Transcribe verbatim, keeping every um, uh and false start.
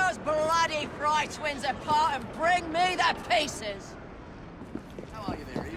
those bloody fry twins apart and bring me the pieces! How are you there,